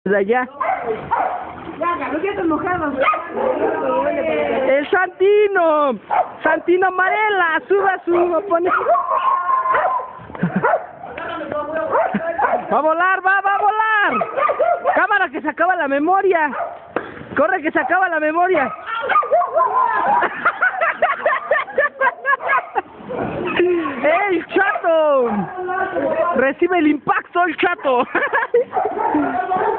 De allá. Ya, los dientes mojados. ¡El Santino! ¡Santino Amarela! ¡Suba, suba! Pone... ¡Va a volar, va a volar! ¡Cámara, que se acaba la memoria! ¡Corre, que se acaba la memoria! ¡El chato! ¡Recibe el impacto el chato!